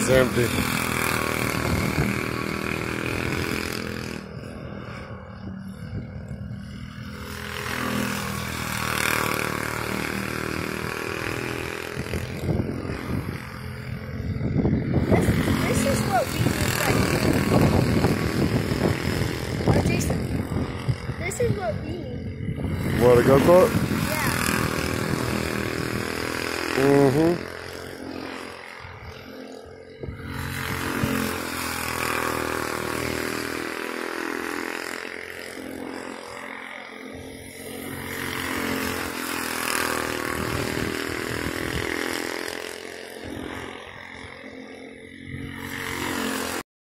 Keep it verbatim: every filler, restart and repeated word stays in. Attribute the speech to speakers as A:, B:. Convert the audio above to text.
A: is empty.
B: This, this is what we need right here. Oh, Jason, this is what we need.
A: What, a go-kart?
B: Yeah.
A: Mm-hmm.